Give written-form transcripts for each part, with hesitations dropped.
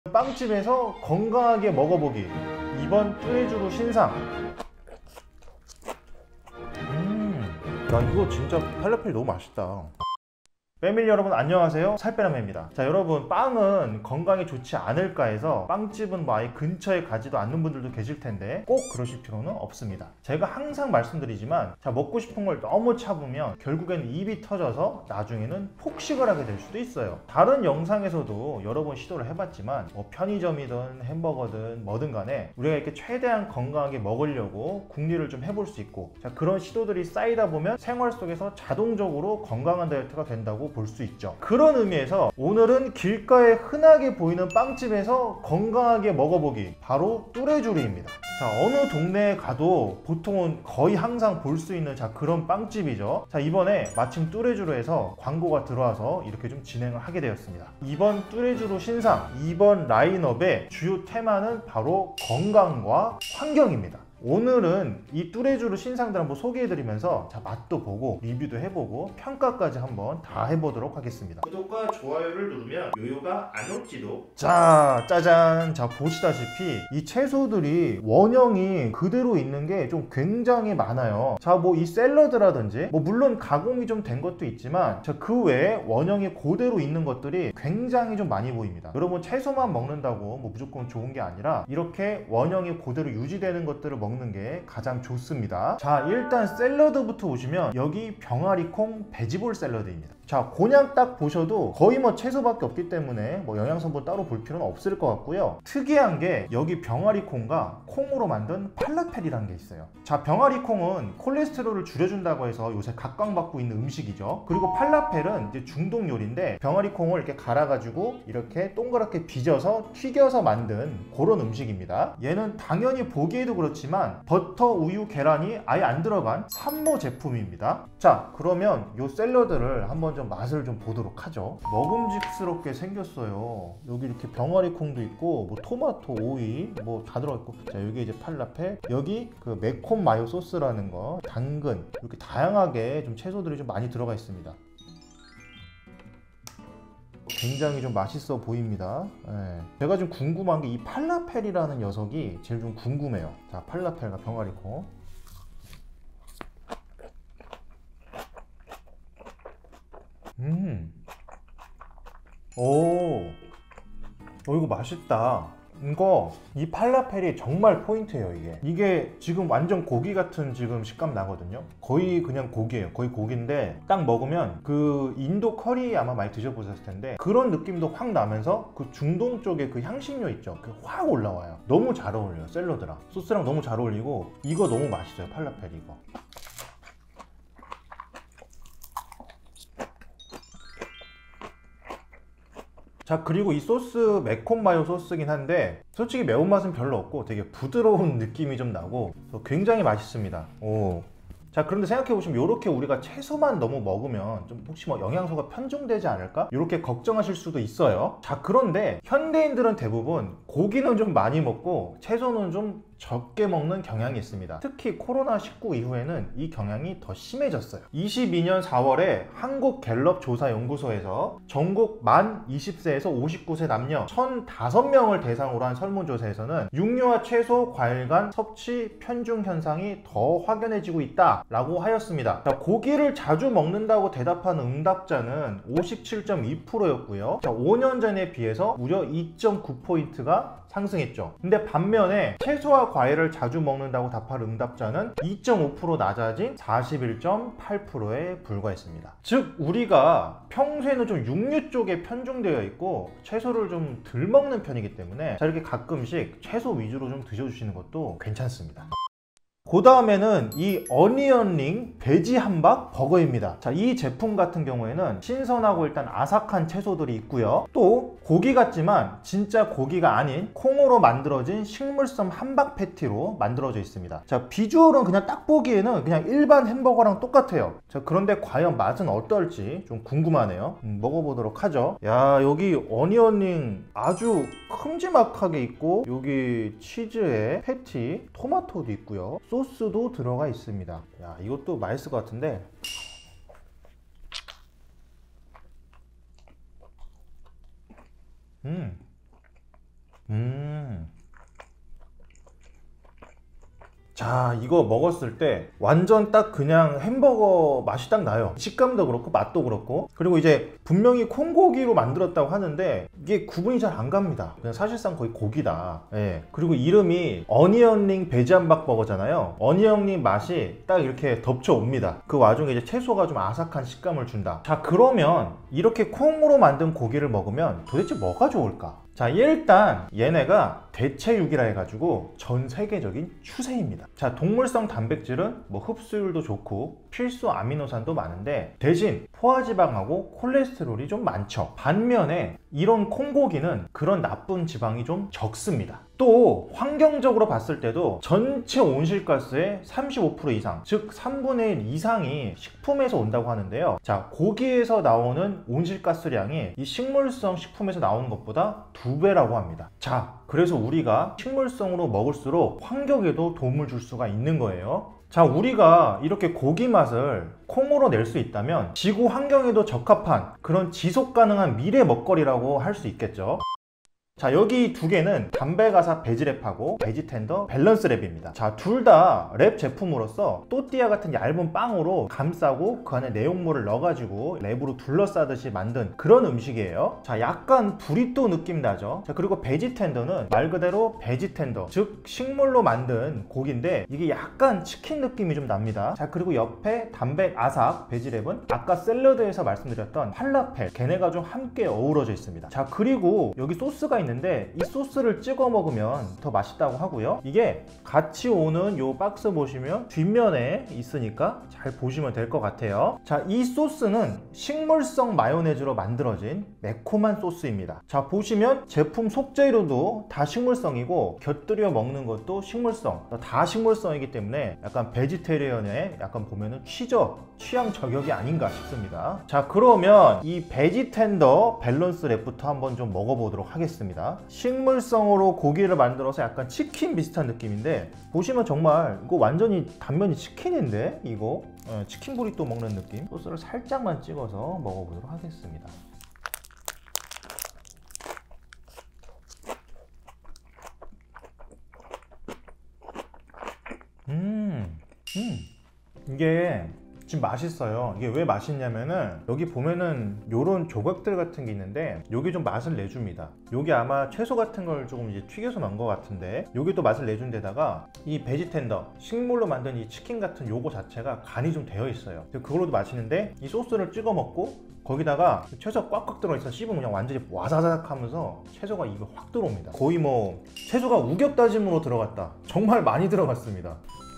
빵집에서 건강하게 먹어보기. 이번 뚜레쥬르 신상. 야, 이거 진짜 팔라펠 너무 맛있다. 패밀리 여러분 안녕하세요, 살빼남입니다. 자, 여러분, 빵은 건강에 좋지 않을까 해서 빵집은 뭐 아예 근처에 가지도 않는 분들도 계실 텐데 꼭 그러실 필요는 없습니다. 제가 항상 말씀드리지만, 자, 먹고 싶은 걸 너무 참으면 결국엔 입이 터져서 나중에는 폭식을 하게 될 수도 있어요. 다른 영상에서도 여러 번 시도를 해봤지만 뭐 편의점이든 햄버거든 뭐든 간에 우리가 이렇게 최대한 건강하게 먹으려고 궁리를 좀 해볼 수 있고, 자, 그런 시도들이 쌓이다 보면 생활 속에서 자동적으로 건강한 다이어트가 된다고 볼 수 있죠. 그런 의미에서 오늘은 길가에 흔하게 보이는 빵집에서 건강하게 먹어보기, 바로 뚜레쥬르입니다. 자, 어느 동네에 가도 보통은 거의 항상 볼 수 있는 그런 빵집이죠. 자, 이번에 마침 뚜레쥬르에서 광고가 들어와서 이렇게 좀 진행을 하게 되었습니다. 이번 뚜레쥬르 신상, 이번 라인업의 주요 테마는 바로 건강과 환경입니다. 오늘은 이 뚜레쥬르 신상들 한번 소개해드리면서, 자, 맛도 보고 리뷰도 해보고 평가까지 한번 다 해보도록 하겠습니다. 구독과 좋아요를 누르면 요요가 안 올지도. 자, 짜잔. 자, 보시다시피 이 채소들이 원형이 그대로 있는 게 좀 굉장히 많아요. 자, 뭐 이 샐러드라든지 뭐 물론 가공이 좀 된 것도 있지만, 자, 그 외에 원형이 그대로 있는 것들이 굉장히 좀 많이 보입니다. 여러분, 채소만 먹는다고 뭐 무조건 좋은 게 아니라 이렇게 원형이 그대로 유지되는 것들을 먹는 게 가장 좋습니다. 자, 일단 샐러드부터 보시면 여기 병아리콩 베지볼 샐러드입니다. 자, 그냥 딱 보셔도 거의 뭐 채소밖에 없기 때문에 뭐 영양성분 따로 볼 필요는 없을 것 같고요. 특이한 게 여기 병아리콩과 콩으로 만든 팔라펠이라는 게 있어요. 자, 병아리콩은 콜레스테롤을 줄여준다고 해서 요새 각광받고 있는 음식이죠. 그리고 팔라펠은 이제 중동 요리인데 병아리콩을 이렇게 갈아가지고 이렇게 동그랗게 빚어서 튀겨서 만든 그런 음식입니다. 얘는 당연히 보기에도 그렇지만 버터, 우유, 계란이 아예 안 들어간 산모 제품입니다. 자, 그러면 이 샐러드를 한번 좀 맛을 좀 보도록 하죠. 먹음직스럽게 생겼어요. 여기 이렇게 병아리콩도 있고 뭐 토마토, 오이 뭐 다 들어있고, 자, 여기 이제 팔라펠, 여기 그 매콤 마요 소스라는 거, 당근, 이렇게 다양하게 좀 채소들이 좀 많이 들어가 있습니다. 굉장히 좀 맛있어 보입니다. 네. 제가 좀 궁금한 게 이 팔라펠이라는 녀석이 제일 좀 궁금해요. 자, 팔라펠과 병아리콩. 이거 맛있다. 이 팔라펠이 정말 포인트예요. 이게 지금 완전 고기 같은 지금 식감 나거든요. 거의 그냥 고기예요. 거의 고기인데 딱 먹으면 그 인도 커리 아마 많이 드셔보셨을 텐데 그런 느낌도 확 나면서 그 중동 쪽의 그 향신료 있죠, 그 확 올라와요. 너무 잘 어울려요. 샐러드랑 소스랑 너무 잘 어울리고, 이거 너무 맛있어요. 팔라펠 이거. 자, 그리고 이 소스 매콤 마요 소스긴 한데 솔직히 매운맛은 별로 없고 되게 부드러운 느낌이 좀 나고 굉장히 맛있습니다. 자, 그런데 생각해보시면 이렇게 우리가 채소만 너무 먹으면 좀 혹시 뭐 영양소가 편중되지 않을까? 이렇게 걱정하실 수도 있어요. 자, 그런데 현대인들은 대부분 고기는 좀 많이 먹고 채소는 좀 적게 먹는 경향이 있습니다. 특히 코로나19 이후에는 이 경향이 더 심해졌어요. 22년 4월에 한국갤럽 조사연구소에서 전국 만 20세에서 59세 남녀 1,005명을 대상으로 한 설문조사에서는 육류와 채소, 과일 간 섭취 편중 현상이 더 확연해지고 있다 라고 하였습니다. 자, 고기를 자주 먹는다고 대답한 응답자는 57.2%였고요. 자, 5년 전에 비해서 무려 2.9포인트가 상승했죠. 근데 반면에 채소와 과일을 자주 먹는다고 답할 응답자는 2.5% 낮아진 41.8%에 불과했습니다. 즉, 우리가 평소에는 좀 육류 쪽에 편중되어 있고 채소를 좀 덜 먹는 편이기 때문에, 자, 이렇게 가끔씩 채소 위주로 좀 드셔주시는 것도 괜찮습니다. 그 다음에는 이 어니언링 베지 함박 버거입니다. 자, 이 제품 같은 경우에는 신선하고 일단 아삭한 채소들이 있고요. 또 고기 같지만 진짜 고기가 아닌 콩으로 만들어진 식물성 함박 패티로 만들어져 있습니다. 자, 비주얼은 그냥 딱 보기에는 그냥 일반 햄버거랑 똑같아요. 자, 그런데 과연 맛은 어떨지 좀 궁금하네요. 먹어보도록 하죠. 야, 여기 어니언링 아주 큼지막하게 있고, 여기 치즈에 패티, 토마토도 있고요. 소스도 들어가 있습니다. 야, 이것도 맛있을 것 같은데. 자, 이거 먹었을 때 완전 딱 그냥 햄버거 맛이 딱 나요. 식감도 그렇고 맛도 그렇고. 그리고 이제 분명히 콩고기로 만들었다고 하는데 이게 구분이 잘 안 갑니다. 그냥 사실상 거의 고기다. 예. 그리고 이름이 어니언링 베지함박버거잖아요. 어니언링 맛이 딱 이렇게 덮쳐 옵니다. 그 와중에 이제 채소가 좀 아삭한 식감을 준다. 자, 그러면 이렇게 콩으로 만든 고기를 먹으면 도대체 뭐가 좋을까? 자, 일단 얘네가 대체육이라 해가지고 전 세계적인 추세입니다. 자, 동물성 단백질은 뭐 흡수율도 좋고 필수 아미노산도 많은데 대신 포화지방하고 콜레스테롤이 좀 많죠. 반면에 이런 콩고기는 그런 나쁜 지방이 좀 적습니다. 또 환경적으로 봤을 때도 전체 온실가스의 35% 이상, 즉 3분의 1 이상이 식품에서 온다고 하는데요. 자, 고기에서 나오는 온실가스량이 이 식물성 식품에서 나오는 것보다 2배라고 합니다. 자, 그래서 우리가 식물성으로 먹을수록 환경에도 도움을 줄 수가 있는 거예요. 자, 우리가 이렇게 고기 맛을 콩으로 낼 수 있다면 지구 환경에도 적합한 그런 지속 가능한 미래 먹거리라고 할 수 있겠죠. 자, 여기 두 개는 담배가사 베지랩하고 베지텐더 밸런스 랩입니다. 자, 둘 다 랩 제품으로서 또띠아 같은 얇은 빵으로 감싸고 그 안에 내용물을 넣어가지고 랩으로 둘러싸듯이 만든 그런 음식이에요. 자, 약간 브리또 느낌 나죠. 자, 그리고 베지텐더는 말 그대로 베지텐더, 즉 식물로 만든 고기인데 이게 약간 치킨 느낌이 좀 납니다. 자, 그리고 옆에 담백아삭 베지랩은 아까 샐러드에서 말씀드렸던 팔라펠, 걔네가 좀 함께 어우러져 있습니다. 자, 그리고 여기 소스가 있는데 이 소스를 찍어 먹으면 더 맛있다고 하고요. 이게 같이 오는 요 박스 보시면 뒷면에 있으니까 잘 보시면 될 것 같아요. 자, 이 소스는 식물성 마요네즈로 만들어진 매콤한 소스입니다. 자, 보시면 제품 속재료도 다 식물성이고 곁들여 먹는 것도 식물성, 다 식물성이기 때문에 약간 베지테리언에 약간 보면은 취향 저격이 아닌가 싶습니다. 자, 그러면 이 베지텐더 밸런스 랩부터 한번 좀 먹어보도록 하겠습니다. 식물성으로 고기를 만들어서 약간 치킨 비슷한 느낌인데 보시면 정말 이거 완전히 단면이 치킨인데 이거 치킨 브리또 먹는 느낌. 소스를 살짝만 찍어서 먹어보도록 하겠습니다. 이게 지금 맛있어요. 이게 왜 맛있냐면은 여기 보면은 요런 조각들 같은 게 있는데 요게 좀 맛을 내줍니다. 요게 아마 채소 같은 걸 조금 이제 튀겨서 넣은 것 같은데 요게 또 맛을 내준 데다가 이 베지텐더 식물로 만든 이 치킨 같은 요거 자체가 간이 좀 되어 있어요. 그걸로도 맛있는데 이 소스를 찍어 먹고 거기다가 채소가 꽉꽉 들어있어 씹으면 그냥 완전히 와사삭 하면서 채소가 입에 확 들어옵니다. 거의 뭐 채소가 우겹다짐으로 들어갔다. 정말 많이 들어갔습니다.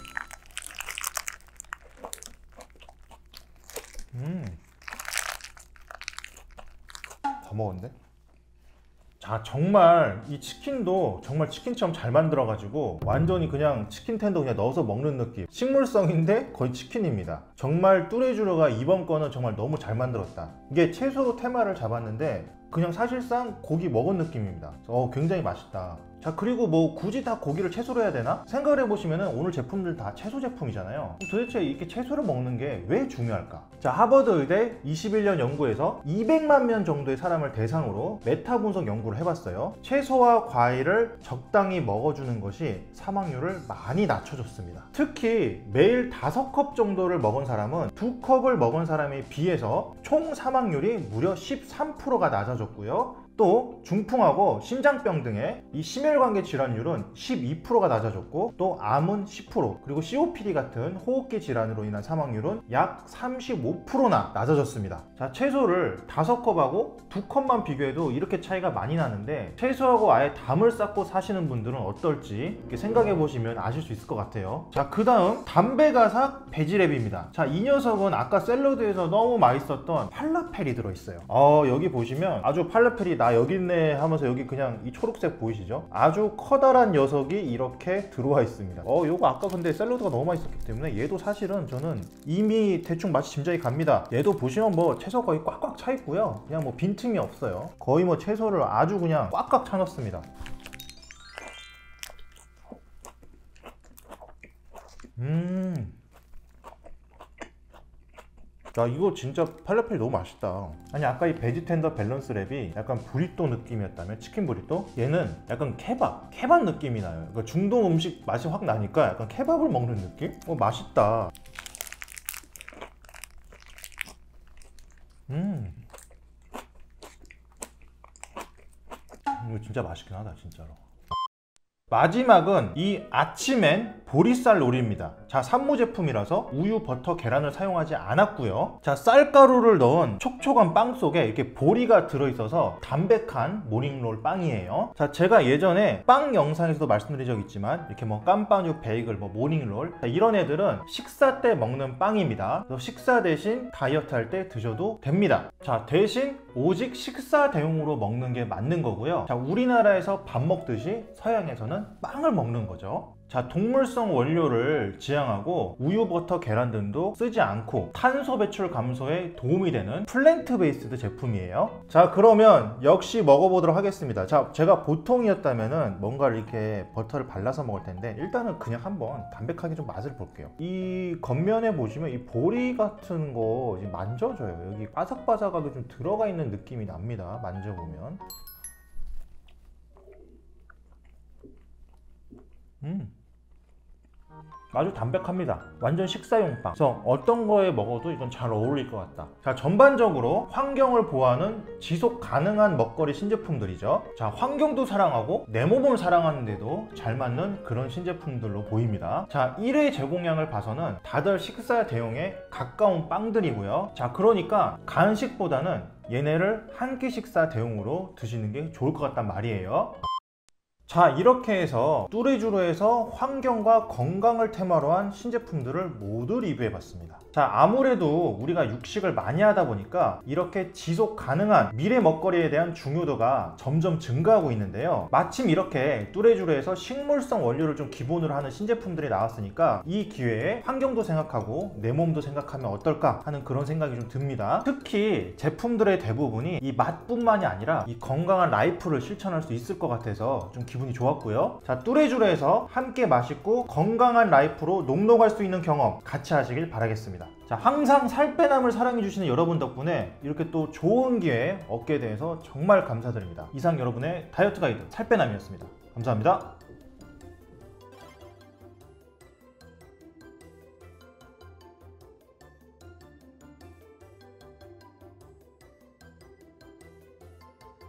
다 먹었는데? 자, 정말 이 치킨도 정말 치킨처럼 잘 만들어가지고 완전히 그냥 치킨 텐더 그냥 넣어서 먹는 느낌. 식물성인데 거의 치킨입니다. 정말 뚜레쥬르가 이번 거는 정말 너무 잘 만들었다. 이게 채소로 테마를 잡았는데 그냥 사실상 고기 먹은 느낌입니다. 굉장히 맛있다. 자, 그리고 뭐 굳이 다 고기를 채소로 해야 되나? 생각을 해보시면 오늘 제품들 다 채소 제품이잖아요. 도대체 이렇게 채소를 먹는 게 왜 중요할까? 자, 하버드 의대 21년 연구에서 200만 명 정도의 사람을 대상으로 메타 분석 연구를 해봤어요. 채소와 과일을 적당히 먹어주는 것이 사망률을 많이 낮춰줬습니다. 특히 매일 5컵 정도를 먹은 사람은 2컵을 먹은 사람에 비해서 총 사망률이 무려 13%가 낮아졌고요. 또 중풍하고 심장병 등의 이 심혈관계 질환율은 12%가 낮아졌고 또 암은 10%, 그리고 COPD 같은 호흡기 질환으로 인한 사망률은 약 35%나 낮아졌습니다. 자, 채소를 5컵하고 2컵만 비교해도 이렇게 차이가 많이 나는데 채소하고 아예 담을 쌓고 사시는 분들은 어떨지 이렇게 생각해 보시면 아실 수 있을 것 같아요. 자, 그 다음 담배가삭 베지랩입니다. 자, 이 녀석은 아까 샐러드에서 너무 맛있었던 팔라펠이 들어있어요. 여기 보시면 아주 팔라펠이 나 여기 있네 하면서 여기 그냥 이 초록색 보이시죠? 아주 커다란 녀석이 이렇게 들어와 있습니다. 요거 아까 근데 샐러드가 너무 맛있었기 때문에 얘도 사실은 저는 이미 대충 맛이 짐작이 갑니다. 얘도 보시면 뭐 채소 거의 꽉꽉 차 있고요. 그냥 뭐 빈틈이 없어요. 거의 뭐 채소를 아주 그냥 꽉꽉 차 넣습니다. 야, 이거 진짜 팔레펠 너무 맛있다. 아니, 아까 이 베지 텐더 밸런스 랩이 약간 브리또 느낌이었다면, 치킨 브리또? 얘는 약간 케밥 느낌이 나요. 그러니까 중동 음식 맛이 확 나니까 약간 케밥을 먹는 느낌? 맛있다. 이거 진짜 맛있긴 하다, 진짜로. 마지막은 이 아치맨 보리쌀 요리입니다. 자, 산모 제품이라서 우유, 버터, 계란을 사용하지 않았고요. 자, 쌀가루를 넣은 촉촉한 빵 속에 이렇게 보리가 들어있어서 담백한 모닝롤 빵이에요. 자, 제가 예전에 빵 영상에서도 말씀드린 적 있지만 이렇게 뭐 깜빠뉴, 베이글, 뭐 모닝롤, 자, 이런 애들은 식사 때 먹는 빵입니다. 그래서 식사 대신 다이어트 할 때 드셔도 됩니다. 자, 대신 오직 식사 대용으로 먹는 게 맞는 거고요. 자, 우리나라에서 밥 먹듯이 서양에서는 빵을 먹는 거죠. 자, 동물성 원료를 지향하고 우유, 버터, 계란 등도 쓰지 않고 탄소 배출 감소에 도움이 되는 플랜트 베이스드 제품이에요. 자, 그러면 역시 먹어보도록 하겠습니다. 자, 제가 보통이었다면은 뭔가를 이렇게 버터를 발라서 먹을 텐데 일단은 그냥 한번 담백하게 좀 맛을 볼게요. 이 겉면에 보시면 이 보리 같은 거 지금 만져져요. 여기 바삭바삭하게 좀 들어가 있는 느낌이 납니다. 만져보면. 아주 담백합니다. 완전 식사용 빵. 그래서 어떤 거에 먹어도 이건 잘 어울릴 것 같다. 자, 전반적으로 환경을 보호하는 지속 가능한 먹거리 신제품들이죠. 자, 환경도 사랑하고 내 몸을 사랑하는데도 잘 맞는 그런 신제품들로 보입니다. 자, 1회 제공량을 봐서는 다들 식사 대용에 가까운 빵들이고요. 자, 그러니까 간식보다는 얘네를 한 끼 식사 대용으로 드시는 게 좋을 것 같단 말이에요. 자, 이렇게 해서 뚜레쥬르에서 환경과 건강을 테마로 한 신제품들을 모두 리뷰해봤습니다. 자, 아무래도 우리가 육식을 많이 하다 보니까 이렇게 지속 가능한 미래 먹거리에 대한 중요도가 점점 증가하고 있는데요. 마침 이렇게 뚜레쥬르에서 식물성 원료를 좀 기본으로 하는 신제품들이 나왔으니까 이 기회에 환경도 생각하고 내 몸도 생각하면 어떨까 하는 그런 생각이 좀 듭니다. 특히 제품들의 대부분이 이 맛뿐만이 아니라 이 건강한 라이프를 실천할 수 있을 것 같아서 좀 기분이 좋았고요. 자, 뚜레쥬르에서 함께 맛있고 건강한 라이프로 녹록할 수 있는 경험 같이 하시길 바라겠습니다. 자, 항상 살빼남을 사랑해주시는 여러분 덕분에 이렇게 또 좋은 기회 얻게 돼서 정말 감사드립니다. 이상 여러분의 다이어트 가이드 살빼남이었습니다. 감사합니다.